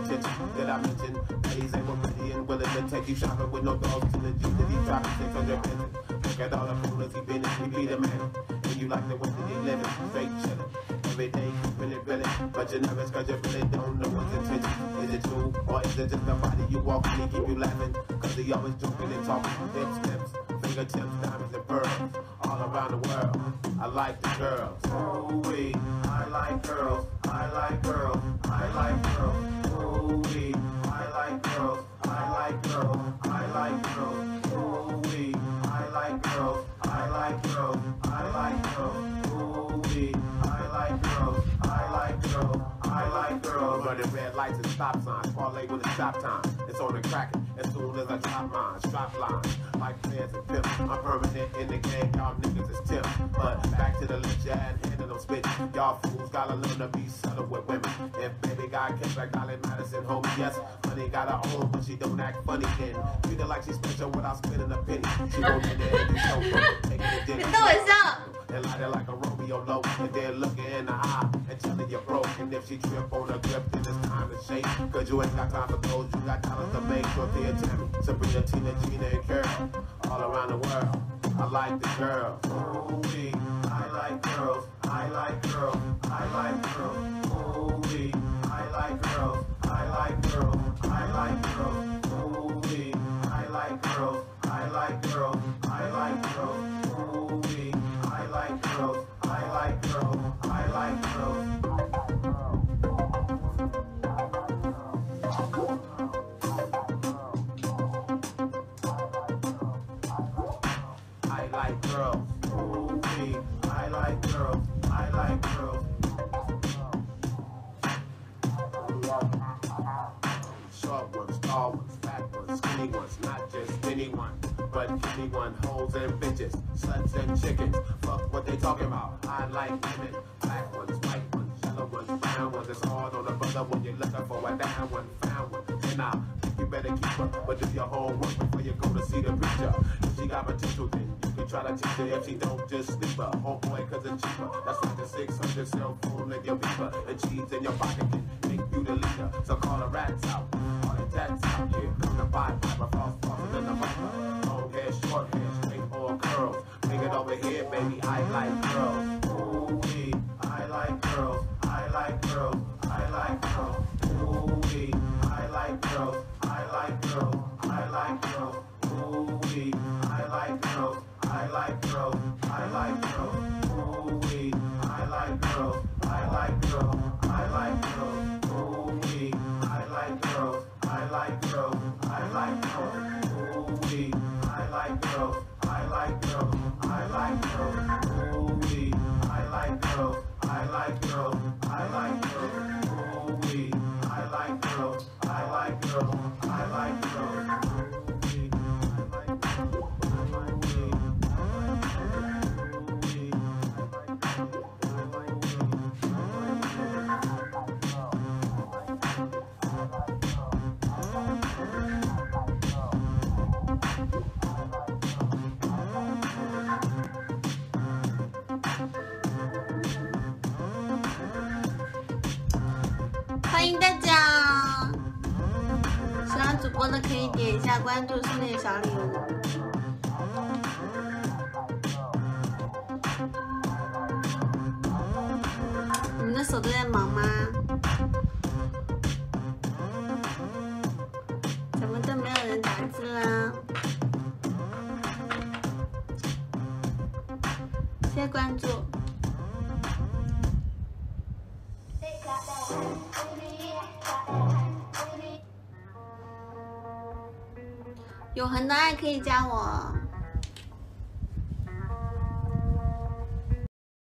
attention that I mentioned. Ladies ain't ready and willing to take you shopping with no dogs to the G that he dropping 600 pennies. Look at all the coolers he been in, he be the man. And you like the way that he living, straight chillin'. Every day keeping it really, but you're nervous cause you really don't know what's intention. Is it true or is it just the body you walk and he keep you laughing? Cause he always joking and talking, hips, tips, fingertips, diamonds and pearls. All around the world, I like the girls. Ooh-wee, I like girls, I like girls, I like girls. Ooh-wee, I like girls, I like girls, I like girls. Ooh-wee, I like girls, I like girls, I like girls. Ooh-wee, I like girls, I like girls, I like girls. Running red lights and stop signs, parlay with a stop time. It's on the cracker as soon as I drop mine, strap lines. Like players and pimps, I'm permanent in the game, y'all niggas is tips. But back to the lynch and handing them spit. Y'all fools gotta learn to be subtle with women. If baby got kids like Dolly Madison, homie, yes. Money got her own, but she don't act funny. And treat her like she's special without spending a penny. She won't be there and do so good, taking it dinner. And light it like a Romeo low, and then look her in the eye and tell her you're broke. And if she trip on a grip, then it's time to shake. Cause you ain't got time for those, you got dollars to make. Dorothy and Tammy, Sabrina, Tina, Gina, and Carol. All around the world, I like the girls. Ooh-wee, I like girls, I like girls, I like girls. Ooh-wee, I like girls, I like girls, I like girls. Ooh-wee, I like girls, I like girls, I like girls. Ooh-wee, I like girls, I like girls, I like girls. I like girls. Ooh-wee, I like girls, I like girls. Short ones, tall ones, fat ones, skinny ones, not just anyone, but anyone, hoes and bitches, sluts and chickens. Fuck what they talking about. I like women, black ones, white ones, yellow ones, brown ones. It's hard on a brother when you're looking for a down one, found one. And I think you better keep her, but do your homework before you go to see the preacher. If she got potential, then you can try to teach her. If she don't, just sleep her. Homeboy, cause it's cheaper. That's like a 600 cell phone in your beeper, and cheese in your pocket can make you the leader. So call the rats out, all the tats out here. Come to buy Papa Frost, Frost in the viper. Long hair, short hair, straight or curls. Bring it over here, baby, I like girls. Ooh-wee, I like girls, I like girls, I like girls. Ooh-wee, I like girls, I like girls, I like girls. Ooh-wee, I like girls, I like girls, I like girls. Ooh-wee, I like girls, I like girls, I like girls. Ooh-wee, I like girls, I like girls, I like girls. Ooh-wee, I like girls, I like girls, I like girls. Ooh-wee, I like girls, I like girls, I like girls. Ooh-wee, I like girls, I like girls, I like girls. 欢迎大家，喜欢主播的可以点一下关注，送点小礼物。你们的手都在忙吗？怎么都没有人打字啦？谢谢关注。永恒的爱可以加我。